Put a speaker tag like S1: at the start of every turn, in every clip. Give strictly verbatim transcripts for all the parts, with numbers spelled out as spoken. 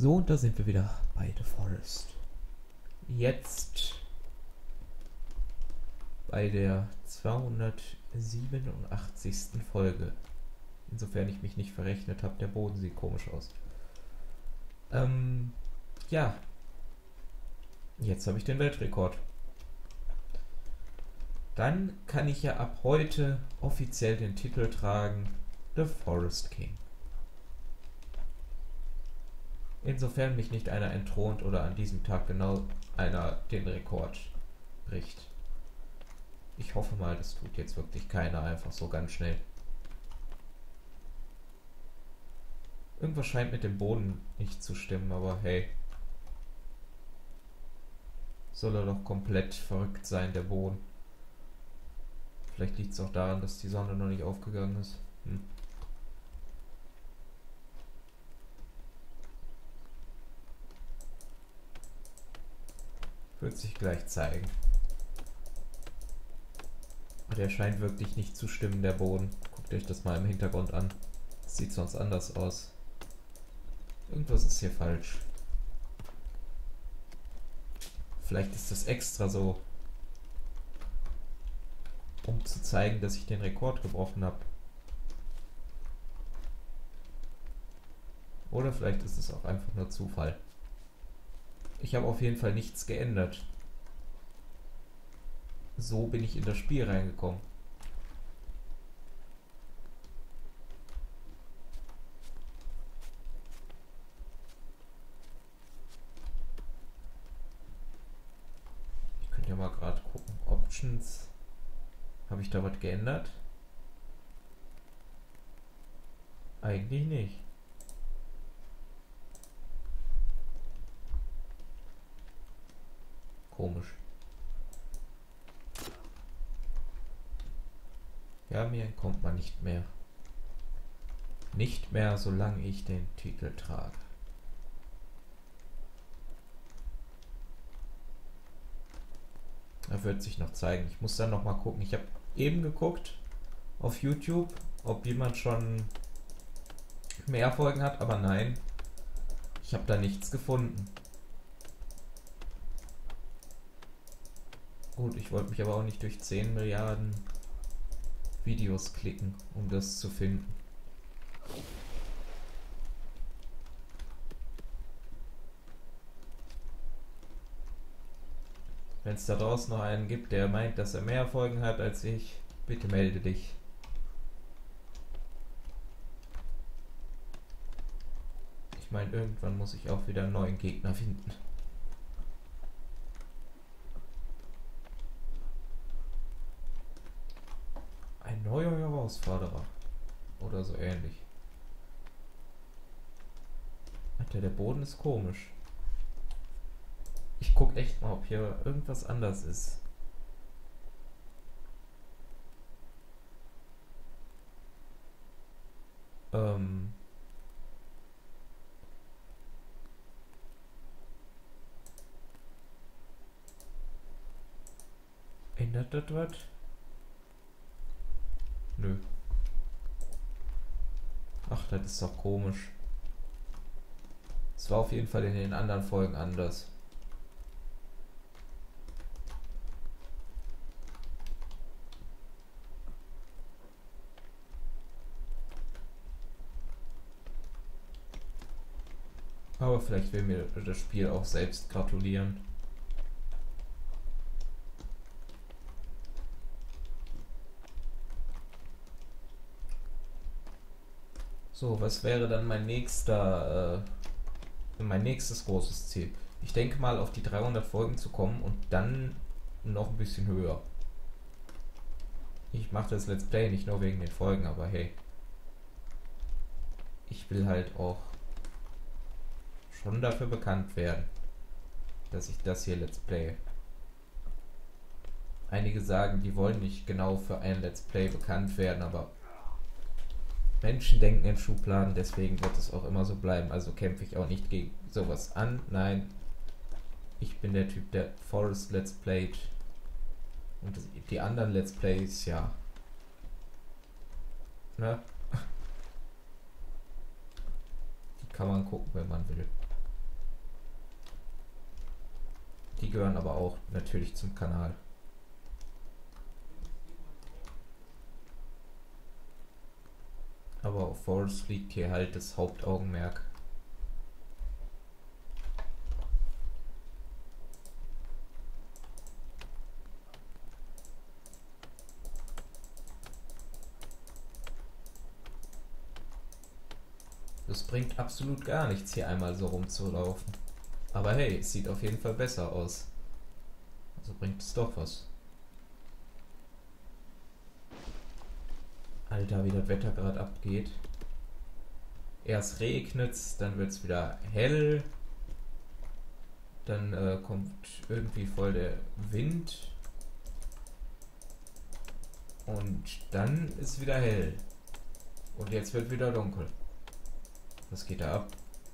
S1: So, und da sind wir wieder bei The Forest. Jetzt bei der zweihundertsiebenundachtzigsten Folge. Insofern ich mich nicht verrechnet habe, der Boden sieht komisch aus. Ähm, ja. Jetzt habe ich den Weltrekord. Dann kann ich ja ab heute offiziell den Titel tragen, The Forest King. Insofern mich nicht einer entthront oder an diesem Tag genau einer den Rekord bricht. Ich hoffe mal, das tut jetzt wirklich keiner einfach so ganz schnell. Irgendwas scheint mit dem Boden nicht zu stimmen, aber hey. Soll er doch komplett verrückt sein, der Boden. Vielleicht liegt es auch daran, dass die Sonne noch nicht aufgegangen ist. Hm. Wird sich gleich zeigen. Aber der scheint wirklich nicht zu stimmen, der Boden. Guckt euch das mal im Hintergrund an. Das sieht sonst anders aus. Irgendwas ist hier falsch. Vielleicht ist das extra so, um zu zeigen, dass ich den Rekord gebrochen habe. Oder vielleicht ist es auch einfach nur Zufall. Ich habe auf jeden Fall nichts geändert. So bin ich in das Spiel reingekommen. Ich könnte ja mal gerade gucken. Options. Habe ich da was geändert? Eigentlich nicht. Komisch. Ja, mir entkommt man nicht mehr. Nicht mehr, solange ich den Titel trage. Er wird sich noch zeigen. Ich muss dann noch mal gucken. Ich habe eben geguckt auf YouTube, ob jemand schon mehr Folgen hat, aber nein. Ich habe da nichts gefunden. Gut, ich wollte mich aber auch nicht durch zehn Milliarden Videos klicken, um das zu finden. Wenn es da draußen noch einen gibt, der meint, dass er mehr Folgen hat als ich, bitte melde dich. Ich meine, irgendwann muss ich auch wieder einen neuen Gegner finden. Ein neuer Herausforderer. Oder so ähnlich. Alter, der Boden ist komisch. Ich guck echt mal, ob hier irgendwas anders ist. Ähm. Ändert das was? Nö. Ach, das ist doch komisch. Es war auf jeden Fall in den anderen Folgen anders. Aber vielleicht will mir das Spiel auch selbst gratulieren. So, was wäre dann mein nächster, äh, mein nächstes großes Ziel? Ich denke mal, auf die dreihundert Folgen zu kommen und dann noch ein bisschen höher. Ich mache das Let's Play nicht nur wegen den Folgen, aber hey. Ich will halt auch schon dafür bekannt werden, dass ich das hier Let's Play. Einige sagen, die wollen nicht genau für ein Let's Play bekannt werden, aber Menschen denken in Schubladen, deswegen wird es auch immer so bleiben. Also kämpfe ich auch nicht gegen sowas an. Nein, ich bin der Typ, der Forest Let's Played. Und die anderen Let's Plays, ja. Ne? Die kann man gucken, wenn man will. gehören aber auch natürlich zum Kanal. Aber auf Forest liegt hier halt das Hauptaugenmerk. Das bringt absolut gar nichts, hier einmal so rumzulaufen. Aber hey, es sieht auf jeden Fall besser aus. Also bringt es doch was. Alter, wie das Wetter gerade abgeht. Erst regnet's, dann wird's wieder hell. Dann äh, kommt irgendwie voll der Wind. Und dann ist wieder hell. Und jetzt wird wieder dunkel. Was geht da ab?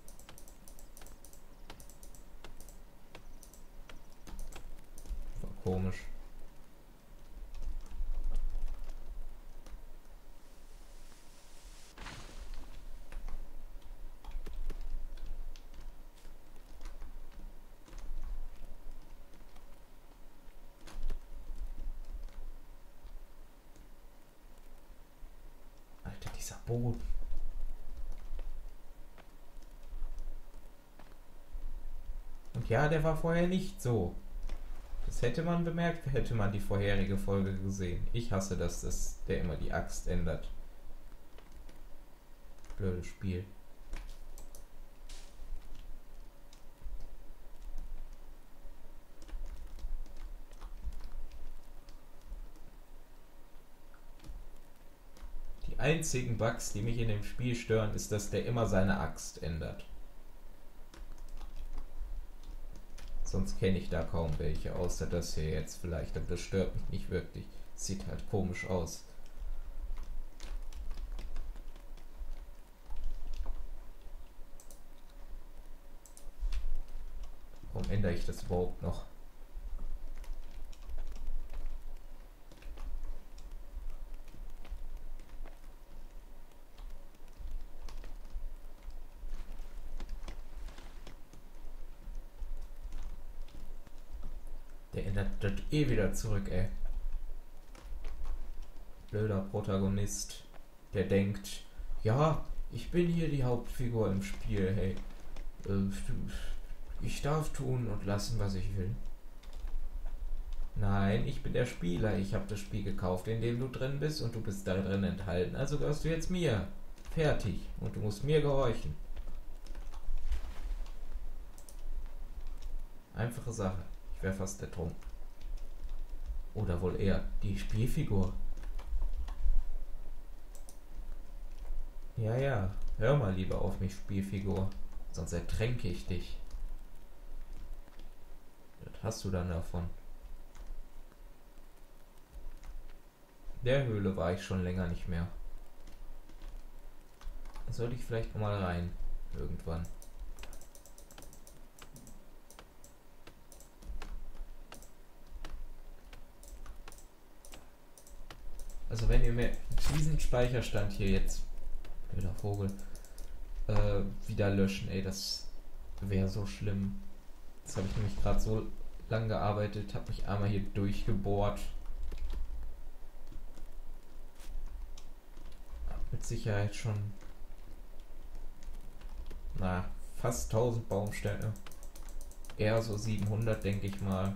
S1: War komisch. Alter, dieser Boden. Und ja, der war vorher nicht so. Das hätte man bemerkt, hätte man die vorherige Folge gesehen. Ich hasse das, dass der immer die Axt ändert. Blödes Spiel. Die einzigen Bugs, die mich in dem Spiel stören, ist, dass der immer seine Axt ändert. Sonst kenne ich da kaum welche, außer das hier jetzt vielleicht. Aber das stört mich nicht wirklich. Sieht halt komisch aus. Warum ändere ich das überhaupt noch? Der ändert das eh wieder zurück, ey. Blöder Protagonist, der denkt, ja, ich bin hier die Hauptfigur im Spiel, hey. Äh, ich darf tun und lassen, was ich will. Nein, ich bin der Spieler. Ich habe das Spiel gekauft, in dem du drin bist und du bist da drin enthalten. Also gehörst du jetzt mir. Fertig. Und du musst mir gehorchen. Einfache Sache. Ich wäre fast ertrunken. Oder wohl eher die Spielfigur. Ja, ja. Hör mal lieber auf mich, Spielfigur. Sonst ertränke ich dich. Was hast du dann davon? Der Höhle war ich schon länger nicht mehr. Da sollte ich vielleicht mal rein. Irgendwann. Also wenn ihr mir diesen Speicherstand hier jetzt, blöder Vogel, äh, wieder löschen, ey, das wäre so schlimm. Jetzt habe ich nämlich gerade so lang gearbeitet, habe mich einmal hier durchgebohrt. Hab mit Sicherheit schon, na, fast tausend Baumstämme. Eher so siebenhundert, denke ich mal.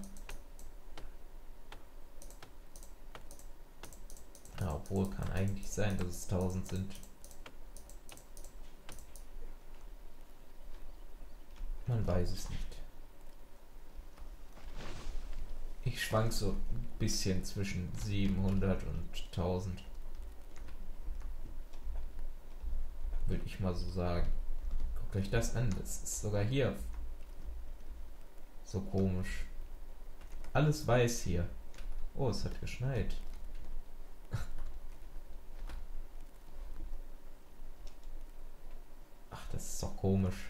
S1: Ja, obwohl, kann eigentlich sein, dass es tausend sind. Man weiß es nicht. Ich schwank so ein bisschen zwischen siebenhundert und tausend. Würde ich mal so sagen. Guckt euch das an. Das ist sogar hier so komisch. Alles weiß hier. Oh, es hat geschneit. Ach, das ist doch komisch.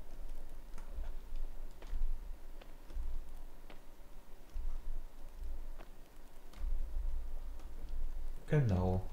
S1: Genau.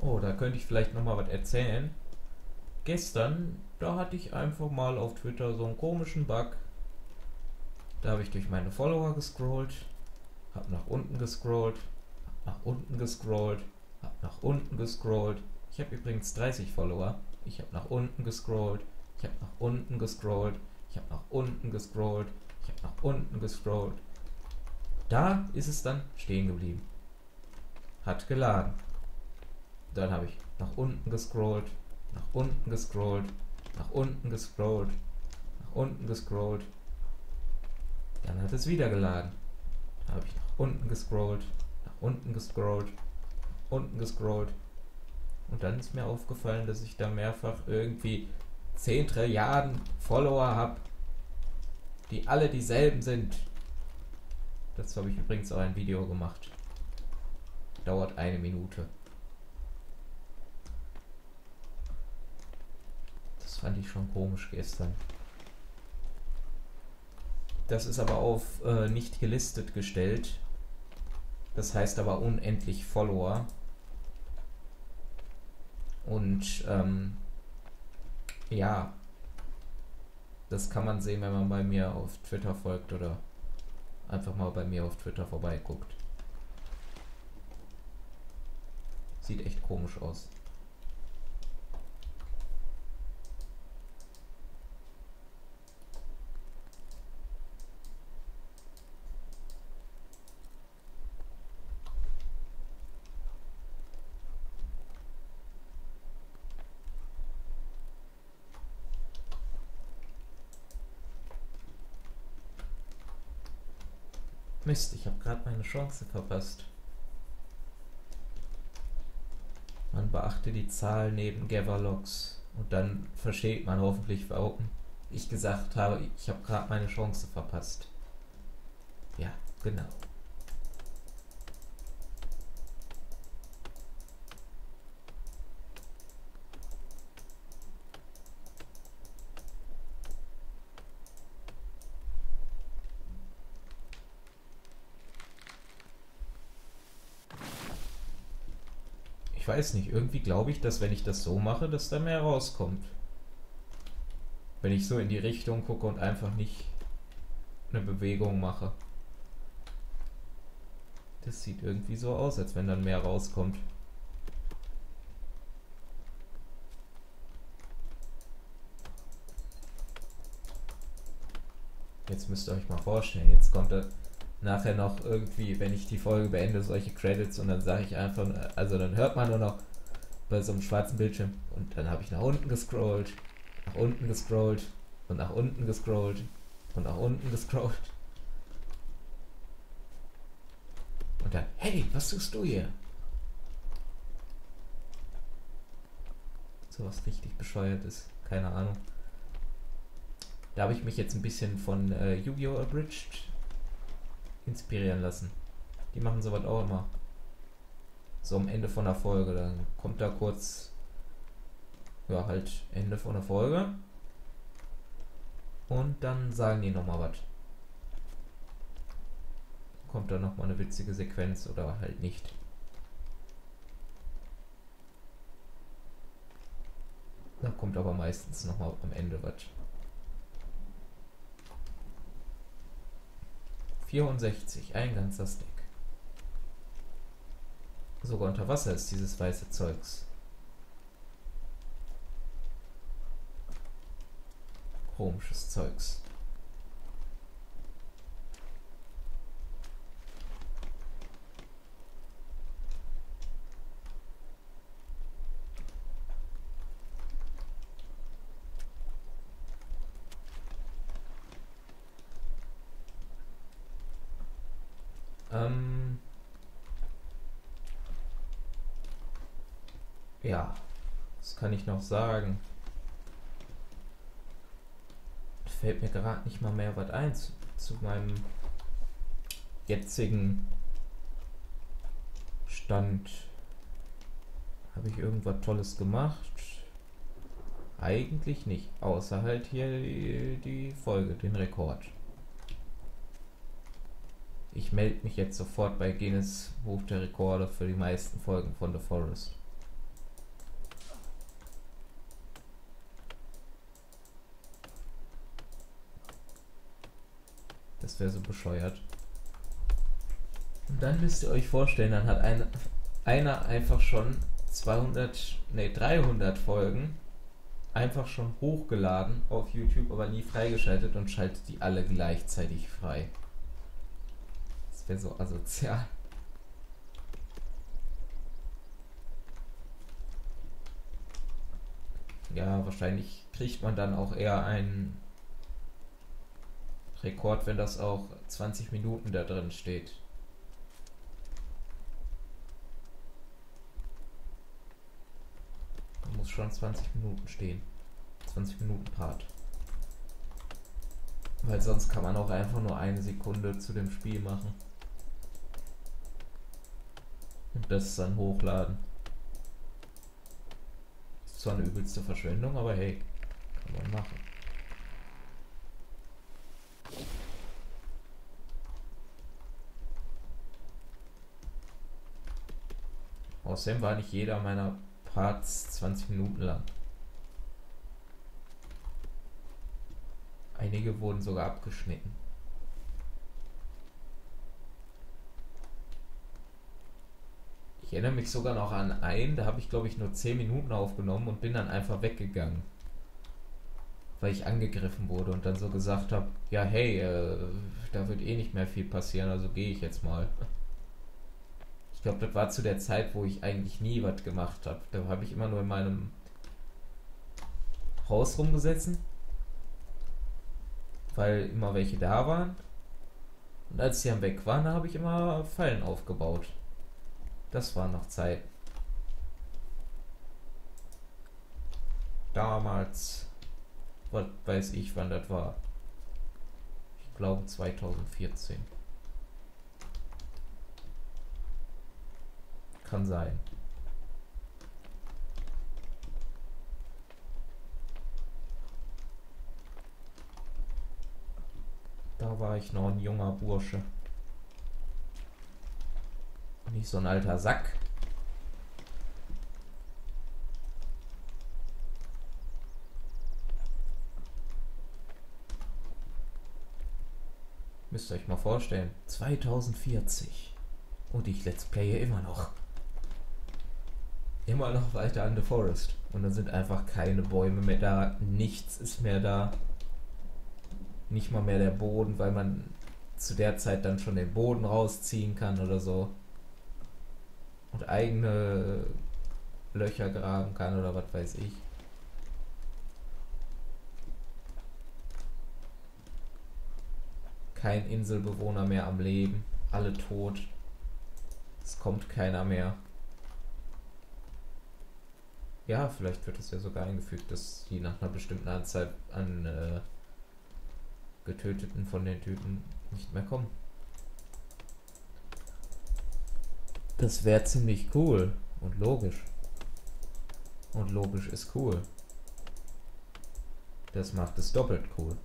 S1: Oh, da könnte ich vielleicht nochmal was erzählen. Gestern, da hatte ich einfach mal auf Twitter so einen komischen Bug. Da habe ich durch meine Follower gescrollt, hab nach unten gescrollt, hab nach unten gescrollt, hab nach unten gescrollt. Ich habe übrigens dreißig Follower. Ich habe nach unten gescrollt, ich habe nach unten gescrollt, ich habe nach unten gescrollt, ich habe nach unten gescrollt. Da ist es dann stehen geblieben. Hat geladen. Dann habe ich nach unten gescrollt, nach unten gescrollt, nach unten gescrollt, nach unten gescrollt. Dann hat es wieder geladen. Dann habe ich nach unten gescrollt, nach unten gescrollt, nach unten gescrollt. Und dann ist mir aufgefallen, dass ich da mehrfach irgendwie zehn Trilliarden Follower habe, die alle dieselben sind. Dazu habe ich übrigens auch ein Video gemacht. Dauert eine Minute. Das fand ich schon komisch gestern. Das ist aber auf äh, nicht gelistet gestellt. Das heißt aber unendlich Follower. Und ähm, ja, das kann man sehen, wenn man bei mir auf Twitter folgt oder einfach mal bei mir auf Twitter vorbeiguckt. Sieht echt komisch aus. Mist, ich habe gerade meine Chance verpasst. Man beachte die Zahl neben Gaverlogs und dann versteht man hoffentlich, warum ich gesagt habe, ich habe gerade meine Chance verpasst. Ja, genau. Ich weiß nicht, irgendwie glaube ich, dass wenn ich das so mache, dass da mehr rauskommt. Wenn ich so in die Richtung gucke und einfach nicht eine Bewegung mache. Das sieht irgendwie so aus, als wenn dann mehr rauskommt. Jetzt müsst ihr euch mal vorstellen, jetzt kommt da nachher noch irgendwie, wenn ich die Folge beende, solche Credits und dann sage ich einfach, also dann hört man nur noch bei so einem schwarzen Bildschirm und dann habe ich nach unten gescrollt, nach unten gescrollt und nach unten gescrollt und nach unten gescrollt. Und dann, hey, was tust du hier? So was richtig bescheuert ist, keine Ahnung. Da habe ich mich jetzt ein bisschen von äh, Yu-Gi-Oh! Abridged inspirieren lassen. Die machen sowas auch immer. So am Ende von der Folge. Dann kommt da kurz, ja, halt Ende von der Folge. Und dann sagen die nochmal was. Kommt da nochmal eine witzige Sequenz oder halt nicht. Da kommt aber meistens nochmal am Ende was. vierundsechzig, ein ganzer Stack. Sogar unter Wasser ist dieses weiße Zeugs. Komisches Zeugs. Ähm ja, was kann ich noch sagen? Fällt mir gerade nicht mal mehr was ein zu, zu meinem jetzigen Stand. Habe ich irgendwas Tolles gemacht? Eigentlich nicht, außer halt hier die, die Folge, den Rekord. Ich melde mich jetzt sofort bei Guinness Buch der Rekorde für die meisten Folgen von The Forest. Das wäre so bescheuert. Und dann müsst ihr euch vorstellen, dann hat ein, einer einfach schon zweihundert, nee, dreihundert Folgen einfach schon hochgeladen auf YouTube, aber nie freigeschaltet und schaltet die alle gleichzeitig frei. Das wäre so asozial. Ja, wahrscheinlich kriegt man dann auch eher einen Rekord, wenn das auch zwanzig Minuten da drin steht. Da muss schon zwanzig Minuten stehen. zwanzig Minuten Part. Weil sonst kann man auch einfach nur eine Sekunde zu dem Spiel machen. Und das dann hochladen. Ist zwar eine übelste Verschwendung, aber hey, kann man machen. Außerdem war nicht jeder meiner Parts zwanzig Minuten lang. Einige wurden sogar abgeschnitten. Ich erinnere mich sogar noch an einen, da habe ich glaube ich nur zehn Minuten aufgenommen und bin dann einfach weggegangen. Weil ich angegriffen wurde und dann so gesagt habe, ja hey, äh, da wird eh nicht mehr viel passieren, also gehe ich jetzt mal. Ich glaube, das war zu der Zeit, wo ich eigentlich nie was gemacht habe. Da habe ich immer nur in meinem Haus rumgesessen, weil immer welche da waren. Und als die dann weg waren, habe ich immer Fallen aufgebaut. Das war noch Zeit. Damals, was weiß ich, wann das war. Ich glaube zweitausendvierzehn. Kann sein. Da war ich noch ein junger Bursche. Nicht so ein alter Sack. Müsst ihr euch mal vorstellen. zweitausendvierzig. Und ich let's playe immer noch. Immer noch weiter an The Forest. Und dann sind einfach keine Bäume mehr da. Nichts ist mehr da. Nicht mal mehr der Boden, weil man zu der Zeit dann schon den Boden rausziehen kann oder so. Und eigene Löcher graben kann oder was weiß ich. Kein Inselbewohner mehr am Leben. Alle tot. Es kommt keiner mehr. Ja, vielleicht wird es ja sogar eingefügt, dass die nach einer bestimmten Anzahl an äh, Getöteten von den Typen nicht mehr kommen. Das wäre ziemlich cool und logisch. Und logisch ist cool. Das macht es doppelt cool.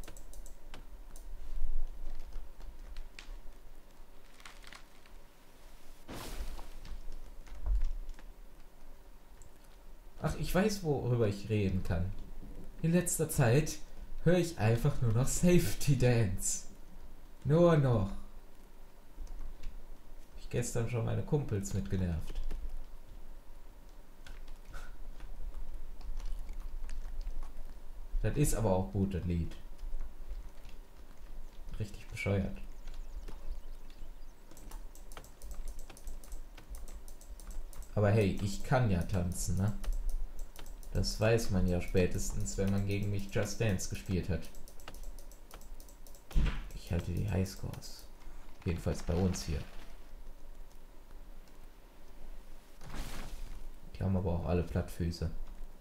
S1: Ach, ich weiß, worüber ich reden kann. In letzter Zeit höre ich einfach nur noch Safety Dance. Nur noch. Hab ich gestern schon meine Kumpels mitgenervt. Das ist aber auch gut, das Lied. Richtig bescheuert. Aber hey, ich kann ja tanzen, ne? Das weiß man ja spätestens, wenn man gegen mich Just Dance gespielt hat. Ich halte die Highscores. Jedenfalls bei uns hier. Die haben aber auch alle Plattfüße.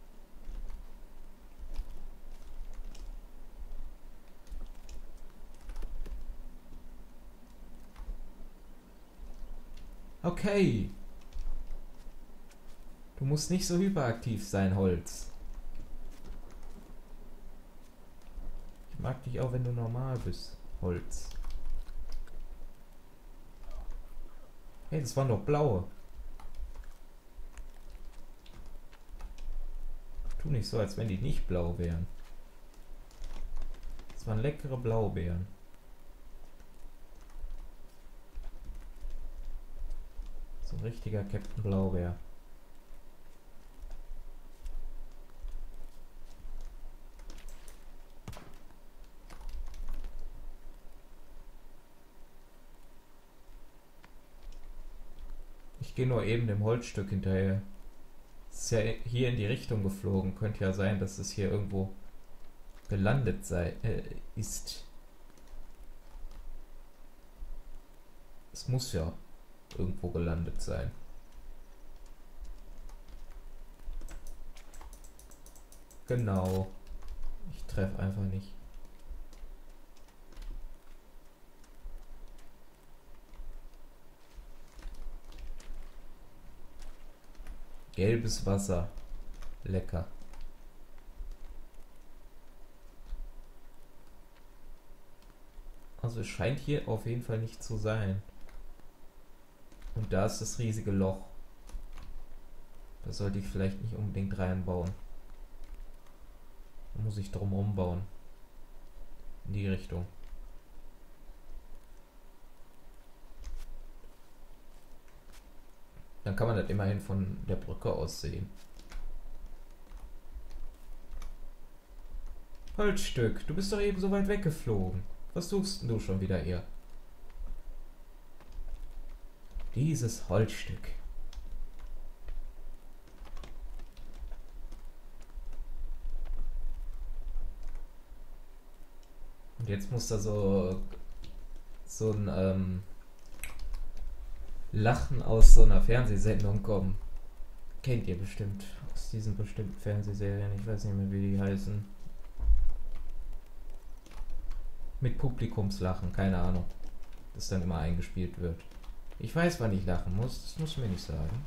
S1: Okay. Du musst nicht so hyperaktiv sein, Holz. Ich mag dich auch, wenn du normal bist, Holz. Hey, das waren doch blaue. Tu nicht so, als wenn die nicht blau wären. Das waren leckere Blaubeeren. So ein richtiger Captain Blaubeer. Ich gehe nur eben dem Holzstück hinterher. Es ist ja hier in die Richtung geflogen. Könnte ja sein, dass es hier irgendwo gelandet sei, äh, ist. Es muss ja irgendwo gelandet sein. Genau. Ich treffe einfach nicht. Gelbes Wasser. Lecker. Also es scheint hier auf jeden Fall nicht zu sein. Und da ist das riesige Loch. Da sollte ich vielleicht nicht unbedingt reinbauen. Da muss ich drum umbauen. In die Richtung. Dann kann man das immerhin von der Brücke aus sehen. Holzstück, du bist doch eben so weit weggeflogen. Was suchst denn du schon wieder hier? Dieses Holzstück. Und jetzt muss da so so ein ähm, Lachen aus so einer Fernsehsendung kommen. Kennt ihr bestimmt aus diesen bestimmten Fernsehserien. Ich weiß nicht mehr, wie die heißen. Mit Publikumslachen, keine Ahnung. Das dann immer eingespielt wird. Ich weiß, wann ich lachen muss, das muss mir nicht sagen.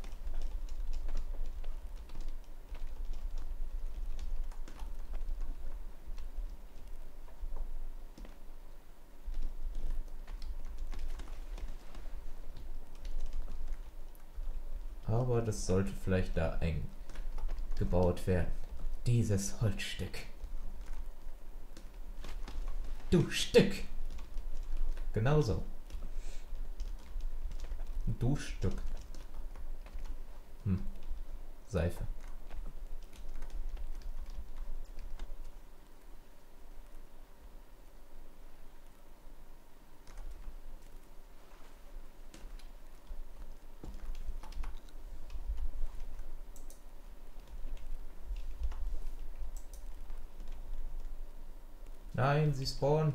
S1: Aber das sollte vielleicht da eingebaut werden. Dieses Holzstück. Du Stück! Genauso. Du Stück. Hm. Seife. Nein, sie spawnen.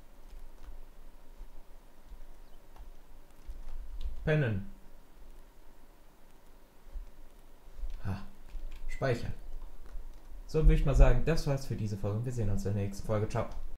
S1: Pennen. Ha. Speichern. So würde ich mal sagen, das war's für diese Folge. Wir sehen uns in der nächsten Folge. Ciao.